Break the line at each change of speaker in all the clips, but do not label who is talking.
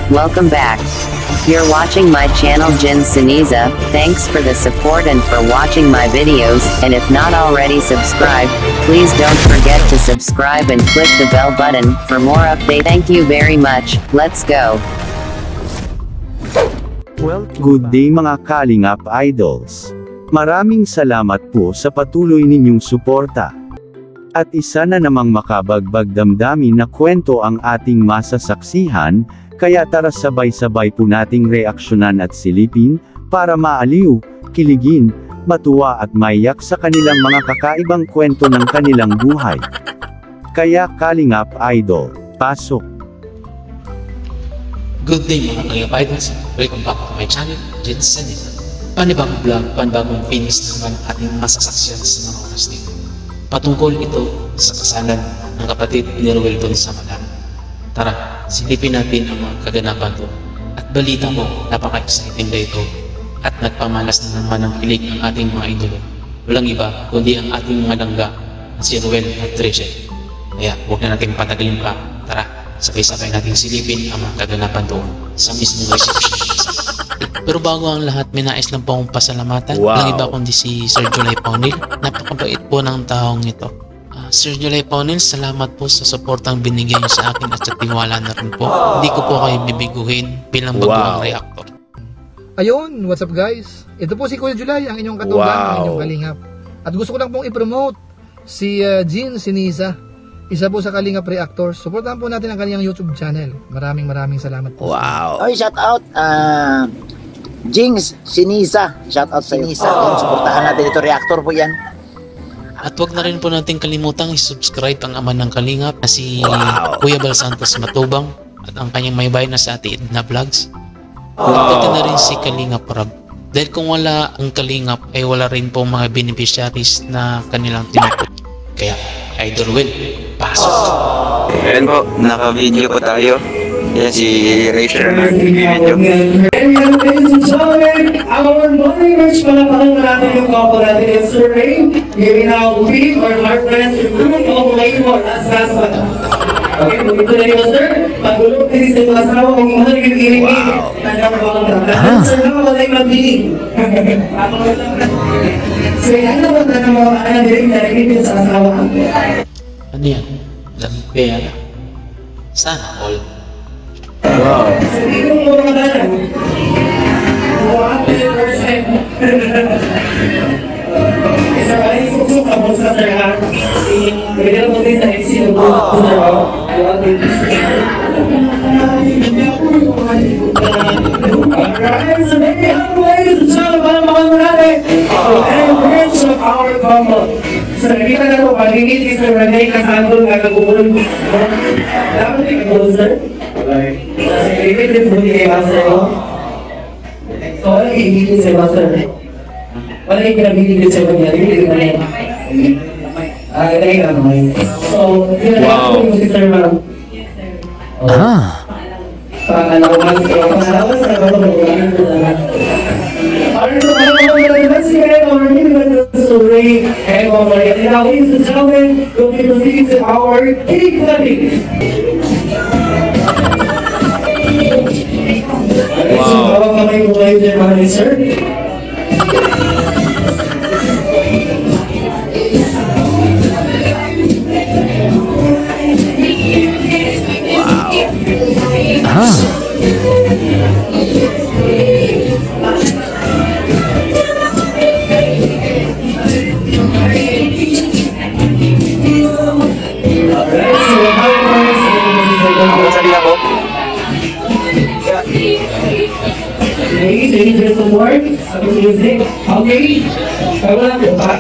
Welcome back. You're watching my channel Jin Siniza. Thanks for the support and for watching my videos, and if not already subscribed, please don't forget to subscribe and click the bell button for more update. Thank you very much. Let's go.
Well, good day mga Kalingap Idols. Maraming salamat po sa patuloy ninyong suporta. At isa na namang makabagbag damdamin na kwento ang ating masasaksihan, kaya tara sabay-sabay po nating reaksyonan at silipin, para maaliw, kiligin, matuwa at maiyak sa kanilang mga kakaibang kwento ng kanilang buhay. Kaya Kalingap Idol, pasok!
Good day mga Kalingap Idols, welcome back to my channel, Jin Siniza. Panibagong vlog, panibagong finish naman ating masasaksihan sa mga oras nito. Patungkol ito sa kasalan ng kapatid ni Ruel sa Malang. Tara, silipin natin ang mga kaganapan to. At balita mo, napaka-exciting na ito. At nagpamalas na naman ang kilig ng ating mga idolo. Walang iba, kundi ang ating mga langga, si Ruel at Rachel. Kaya huwag na natin patagalin pa. Tara, sabay-sabay natin silipin ang mga kaganapan doon sa mismong reception. Pero bago ang lahat, may nais lang po akong pasalamatan. Walang iba kundi si Sir July Paunil. Napakabait po ng taong ito. Sir July Paunil, salamat po sa suportang binigyan niyo sa akin at sa tiwala na rin po. Hindi ko po kayo bibiguhin bilang baguang reactor.
Ayun, what's up guys? Ito po si Kuya July, ang inyong katugang, ang inyong kalingap. At gusto ko lang pong i-promote si Jin Siniza, isa po sa Kalingap Reactors. Supportahan po natin ang kanyang YouTube channel. Maraming salamat po.
Oy, shout out Jings Siniza. Shout out sa Siniza. Suportahan natin ito, reactor po yan.
At wag na rin po natin kalimutang i-subscribe ang ama ng Kalingap na si Kuya Bal Santos Matubang at ang kanyang may bahay na sa Ate Edna Vlogs. Pagdating na rin si Kalingap Rab. Dahil kung wala ang Kalingap ay wala rin po mga beneficiaries na kanilang tinupot. Kaya Idol Will, pasok!
Ayan po, naka-video po tayo. Yan si Rachel na nag-video.
Our morning merch palapakang natin yung couple natin yung survey. Giving out week or heart friends to group of labor as last one. Okay, ito na yun sir. Pagulog din sa mga asawa kung mahal yung iringin. Nagkakabawang tatlan. Sir na wala yung magdiling. So yan na ba na mga anak din na rin sa asawa?
Ano yan? Lamig pera? Sana all.
Wow.
So dito mo mga dalan. Isa pa rin susok ang bulsa sir ha. Pwede mo din sa MC ng bulsa sir ha. Alright, so maybe I'm ladies and gentlemen, para makano natin. And bridge of our couple. So nakita na ito, pagigit is na Renee Casandol na nag-uulog. Dapat din ka sir? Nakikita din po ni Master. So, wala iigilin sa Master. Wala iigilin sa kanya. Iigilin ka niya. Ganyan ka naman. So, yun na po si Sir Ma'am. Pangalaman sa pangalaman sa pangalaman sa pangalaman. Para sa pangalaman si Kaya Marmin story and Maria. And now, ladies and gentlemen, we'll be proceeding to our cake cutting. So, bawang kamay po kayo dyan mga sir. Ladies and gentlemen, music. Okay. Kamu lang po ba?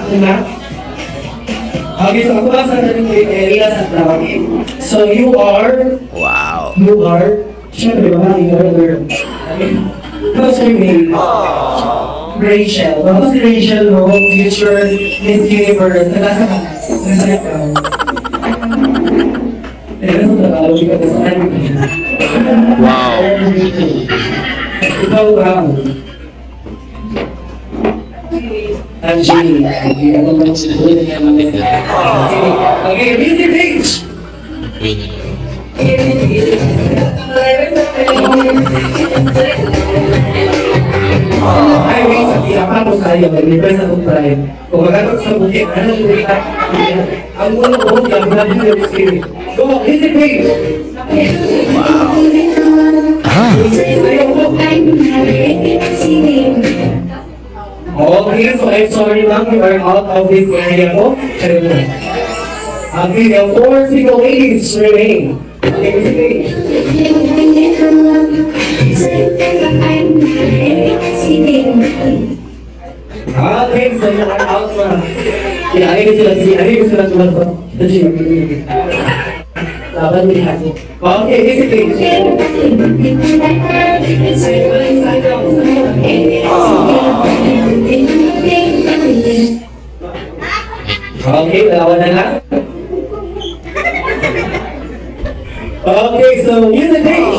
Okay, so ako lang sa ating area sa Tawagin. So you are... Wow. You are... Siyempre ba? You are a girl. What's your name? Rachel. What's Rachel mo? Future Miss Universe. Nasa ka?
Wow.
Ikaw ba? Angie. Okay, music page. tayo, mag-request na subscribe. Kung magkakaroon sa bukit, ano yung kita? Ang unang buhok lang, nabi yung spirit. Go, hit the page! Okay, so I'm sorry ma'am, we are out of this area po. Okay, the 4 single ladies remain. Okay, so you are out ma'am. Yeah, I guess sila tumalpo. Laban mo lahat. Okay, basically. Okay, lawan na lang. Okay, so music page.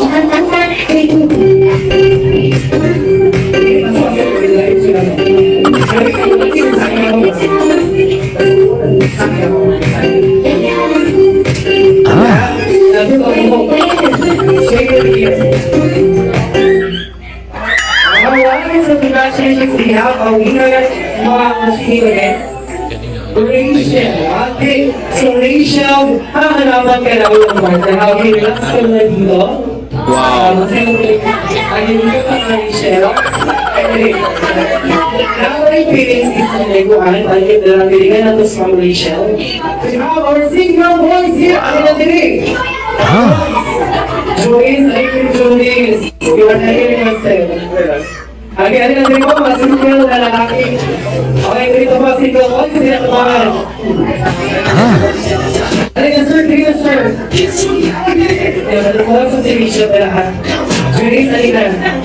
Congratulations to our winner, mga ulit. Rachel, okay. So Rachel, hahanapan ka na ulang partner. Okay, relax ka na dito. Wow. Ayun ka pa na Rachel. Okay. Now my feelings is na neguan. Ayun na lang piligan na to from Rachel. We have our single boys here in the day. Joyce, ayun Joyce. You are not hearing myself. Okay, ano natin po, mga single na lalaki. Okay, dito po, single po, kasi na kumahan. Ano yan, sir? Dito, sir. Ano po, sa television na lahat. Julie, salita.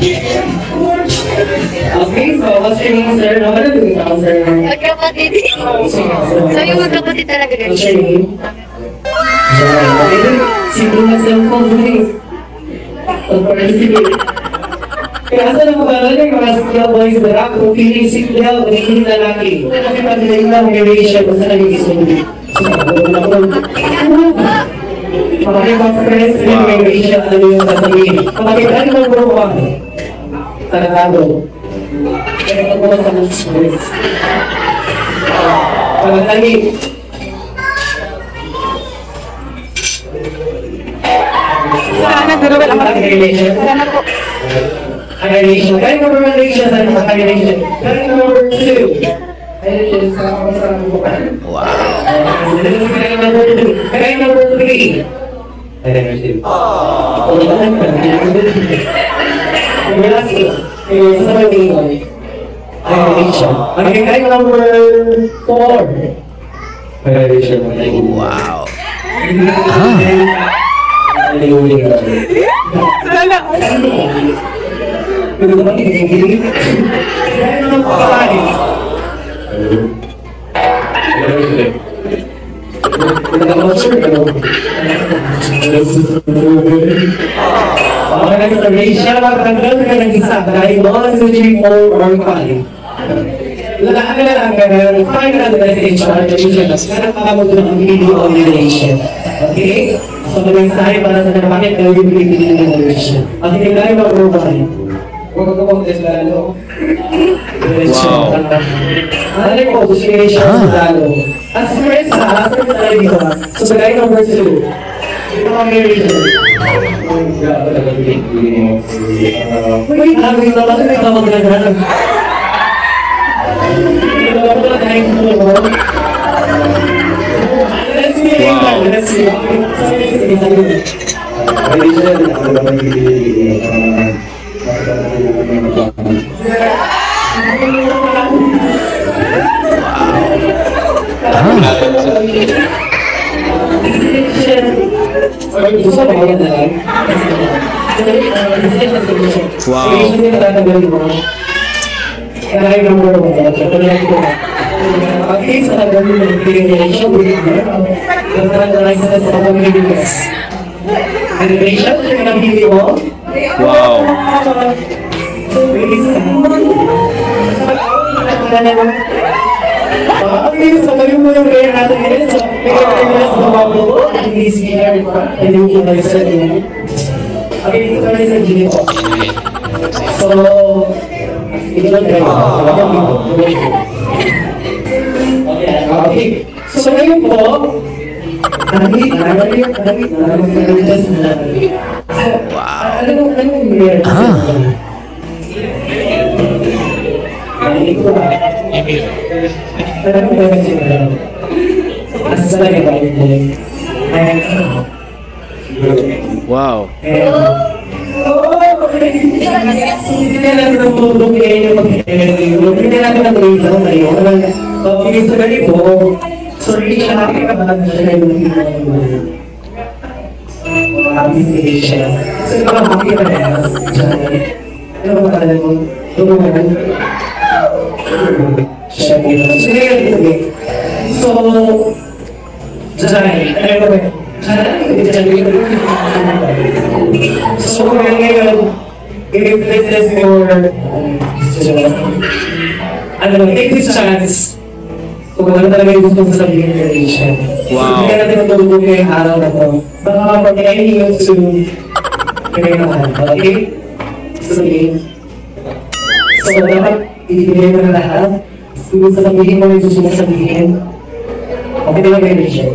Okay, so what's your name, sir? Ano na doon ako, sir?
Magkapatid. So yung magkapatid talaga ganyan.
What's your name? Okay, simple na cellphone, Julie. Pag-participate. Kaya asa na mga mga single boys na rap, kung feeling single, nagiging lalaki. Kasi pag nailang may ratio, kung saan nagiging single. Makikipag-press rin may ratio, ano yung sasabihin. Makikipag ng grupo sa natado. Kaya pag sa mga pag-tagi.
Sana, Durwell, ang sana po.
Annihilation. Guy number 1 relation and annihilation. Guy number 2. Annihilation sa bukan. Wow. Guy number 2. Guy number 3. Annihilation. Oh. Annihilation. Okay, guy number 4. Annihilation. Wow. Pero naman hindi. Kaya naman pakalain. Okay na sa Rachel, magtanggal ka ng isa dahil 1, 2, 3, 4, or 5. Lalaan ka na lang ka na find na sa HR, kaya makakamot ng video on relation. Okay? So, mag-mensahe para sa bakit kayo yung pinipili ng relation. At hindi tayo mag-provide. Huwag ka pong lalo. Wow. Ano po, association lalo. At first ha, after tayo dito, so guy number 2. Ito kang relation. Wait, hanggang naman ito ikaw mag-naghanap. Ito ba ito na tayo mo? Let's see. Okay, so nagawin mo yung relation with you. Nagtranslate na sa pamiligas. Relation, yung nabili mo? Wow! Okay, so gawin mo yung prayer natin ngayon. So, may kaya mo lang sa mga mo. Please be here. And then you can listen in. Okay, dito kami sa Gini po. So, Okay. So ngayon po,
Wow.
Hindi na natin ang tulong ngayon yung pag-ibig. Hindi na natin ang tulong ngayon. Pag-ibig sa ganito, so hindi siya nakikabag siya yung application. So ito ang makikita na ano ba talaga mo? Tulungan. Siya dito. So, Jai, ano ba? So ngayon, i-replace your take this chance kung ano talaga yung gusto mo sabihin ng relation.
Wow.
Hindi natin matulog yung araw na to. Baka mag-any yung to okay? So dapat ibigay mo na lahat. Kung sasabihin mo yung gusto mo sabihin, okay lang yung relation.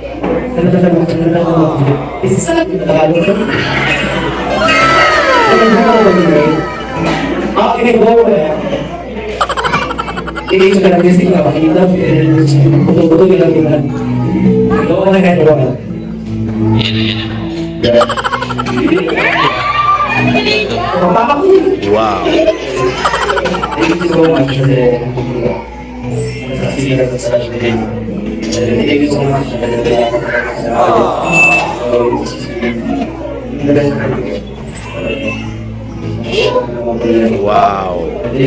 Ini sudah bising apa kita betul-betul kita bilang doa kan doa.
Wow. Wow.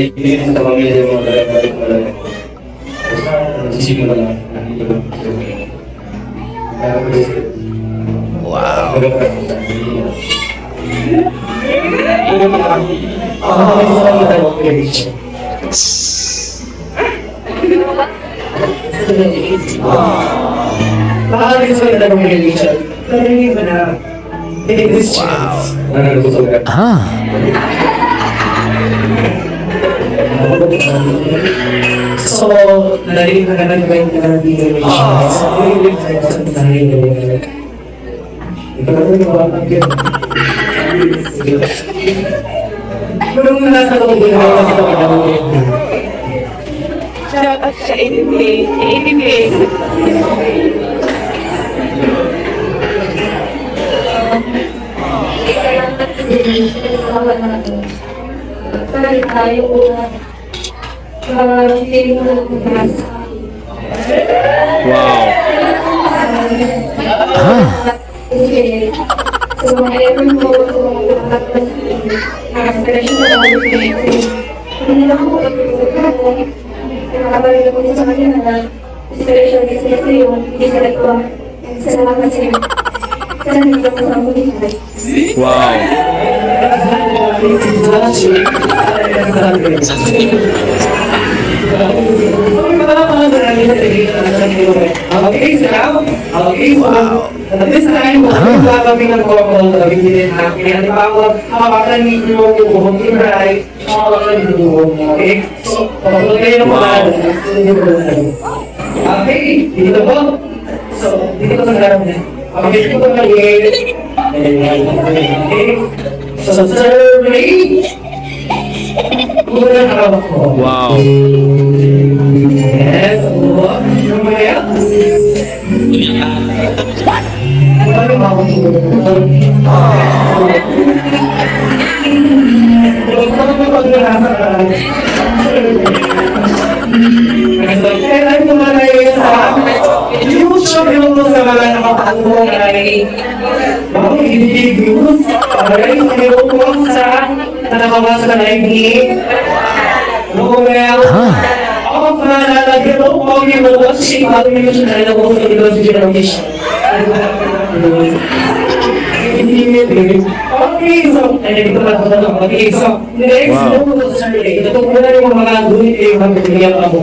So, narinig na nagawin ka na din so, narinig ka na sa narinig ito na rin ba ang gano'n nung nasa loob din ako sa pagkakawin
Shout out sa ATP.
Wow. Wow.
This time, kami ng formal na bigyan natin. At hawakan ninyo yung buhong ibray, hawakan ninyo yung buhong, okay? So, kapag kayo na mga okay, dito po. So, dito sa harap na. Okay, dito po maliit. Okay. So, survey. Unang hawak ko.
Wow.
Yes, what? Yung maya? Ano yung hawak ko? Kailan mo na yun sa yung yung sa mga nakapagpong ay bakit hindi views? Aray, mayroon ko sa nakawasa na live Noel. Ako pa nalagyan ko kung yung mga kasi bago nyo siya nalagyan ko sa ibang generation. Okay, so, okay, so, next, ito po na yung mga gulit yung magpapilihan ako.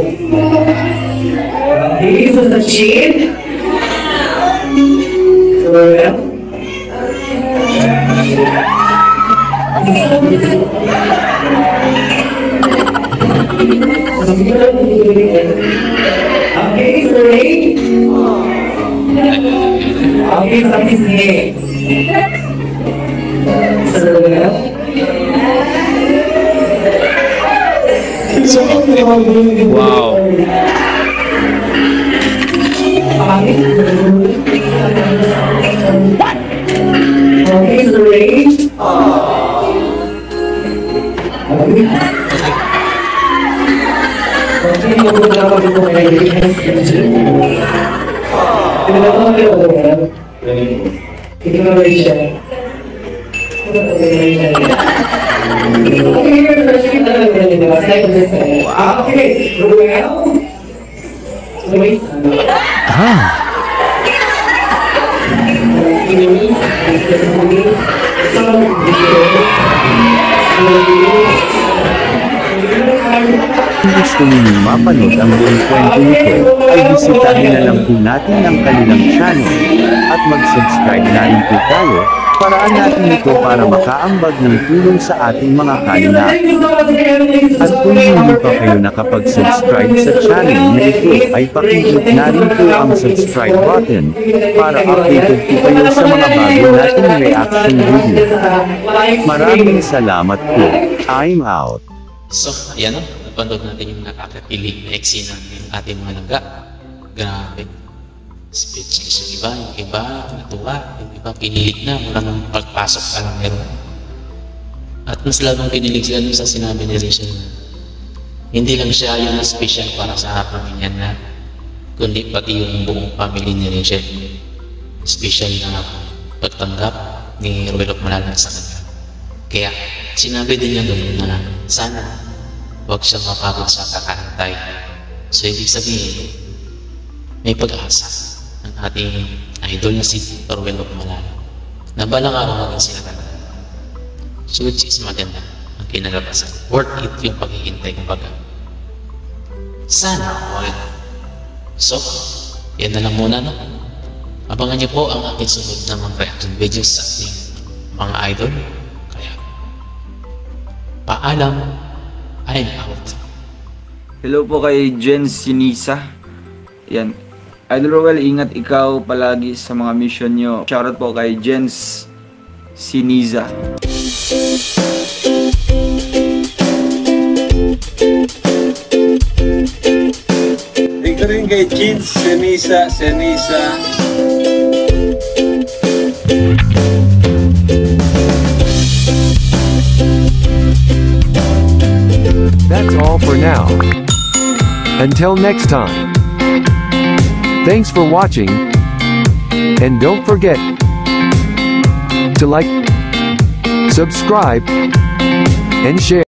Okay, so sa chin. So, Okay, ready? Okay, tapos sige.
Wow.
Okay, ready?
Kung gusto ninyong mapanood ang buong kwento nito, ay bisitahin na lang po natin ang kanilang channel, at mag-subscribe na rin po tayo, paraan natin ito para makaambag ng tulong sa ating mga kalingap. At kung hindi pa kayo nakapag-subscribe sa channel na ito, ay pakiclick na rin po ang subscribe button, para updated po kayo sa mga bago nating reaction video. Maraming salamat po. I'm out.
So, ayan o. Napanood natin yung nakakakilig na eksena ng ating mga langga. Grabe. Speechless yung iba natuwa, yung iba kinilig na, walang pagpasok ka lang meron. At mas lalong kinilig sila sa sinabi ni Rachel na hindi lang siya yung special para sa pamilya na, kundi pati yung buong family ni Rachel. Special na pagtanggap ni Ruel Malala sa kanya. Kaya sinabi din niya doon na sana huwag siyang mapagod sa kakantay. So ibig sabihin, may pag-asa ang ating idol na si Ruel Malala na balang araw maging sila talaga. So which is maganda ang kinalabasan. Worth it yung paghihintay ng baga. Sana all. So, yan na lang muna, no? Abangan niyo po ang aking sunod na mga reaction videos sa ating mga idol. Kaya, paalam. I'm out.
Hello po kay Jen Sinisa. Yan. Idol Ruel, ingat ikaw palagi sa mga mission nyo. Shoutout po kay Jen Sinisa.
Ito rin kay Jen Sinisa.
That's all for now. Until next time. Thanks for watching. And don't forget to like, subscribe, and share.